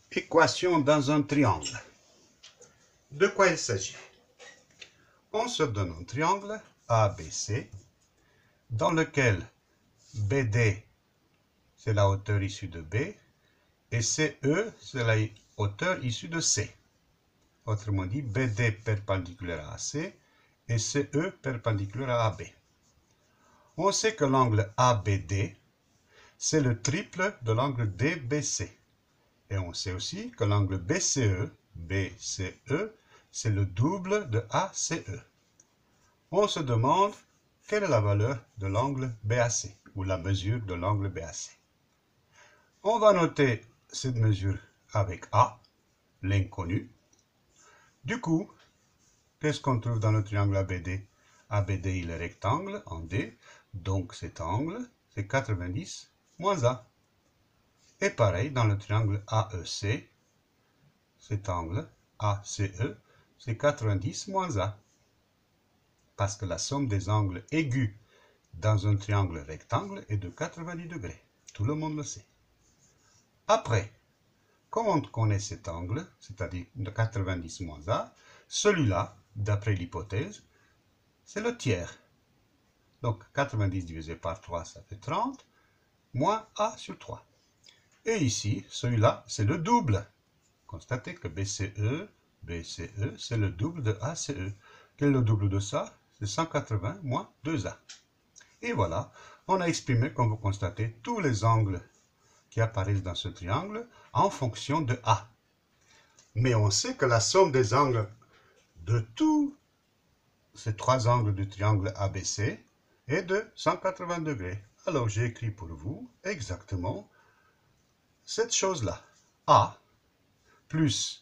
Équation dans un triangle. De quoi il s'agit? On se donne un triangle ABC dans lequel BD c'est la hauteur issue de B et CE c'est la hauteur issue de C. Autrement dit, BD perpendiculaire à AC et CE perpendiculaire à AB. On sait que l'angle ABD c'est le triple de l'angle DBC. Et on sait aussi que l'angle BCE, c'est le double de ACE. On se demande quelle est la valeur de l'angle BAC, ou la mesure de l'angle BAC. On va noter cette mesure avec A, l'inconnu. Du coup, qu'est-ce qu'on trouve dans le triangle ABD? ABD, il est rectangle en D, donc cet angle, c'est 90 moins A. Et pareil, dans le triangle AEC, cet angle ACE, c'est 90 moins A. Parce que la somme des angles aigus dans un triangle rectangle est de 90 degrés. Tout le monde le sait. Après, comment on connaît cet angle, c'est-à-dire de 90 moins A, celui-là, d'après l'hypothèse, c'est le tiers. Donc 90 divisé par 3, ça fait 30, moins A sur 3. Et ici, celui-là, c'est le double. Constatez que BCE, c'est le double de ACE. Quel est le double de ça? C'est 180 moins 2A. Et voilà, on a exprimé, comme vous constatez, tous les angles qui apparaissent dans ce triangle en fonction de A. Mais on sait que la somme des angles de tous ces trois angles du triangle ABC est de 180 degrés. Alors j'ai écrit pour vous exactement cette chose-là. A plus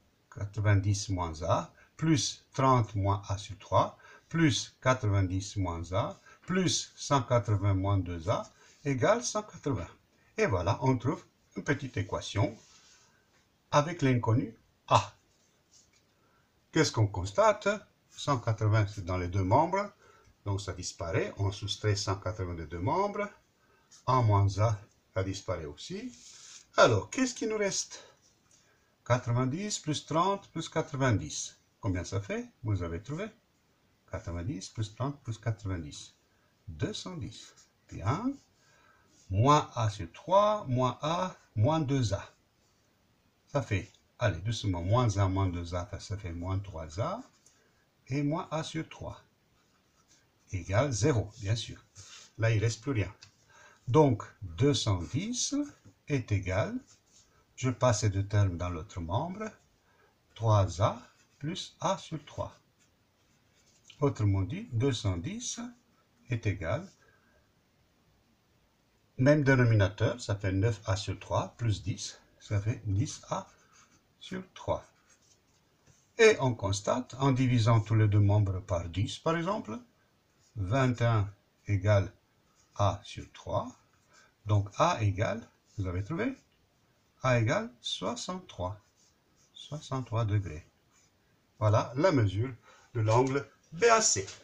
90 moins A, plus 30 moins A sur 3, plus 90 moins A, plus 180 moins 2A, égale 180. Et voilà, on trouve une petite équation avec l'inconnu A. Qu'est-ce qu'on constate? 180, c'est dans les deux membres, donc ça disparaît. On soustrait 180 des deux membres. A moins A, ça disparaît aussi. Alors, qu'est-ce qui nous reste? 90 plus 30 plus 90. Combien ça fait? Vous avez trouvé? 90 plus 30 plus 90. 210. Bien. Moins A sur 3, moins A, moins 2A. Ça fait, allez, doucement, moins A, moins 2A, ça fait moins 3A. Et moins A sur 3. Égale 0, bien sûr. Là, il ne reste plus rien. Donc, 210 est égal, je passe ces deux termes dans l'autre membre, 3A plus A sur 3. Autrement dit, 210 est égal, même dénominateur, ça fait 9A sur 3, plus 10, ça fait 10A sur 3. Et on constate, en divisant tous les deux membres par 10, par exemple, 21 égale A sur 3. Donc A égale, vous avez trouvé? A égale 63. 63 degrés. Voilà la mesure de l'angle BAC.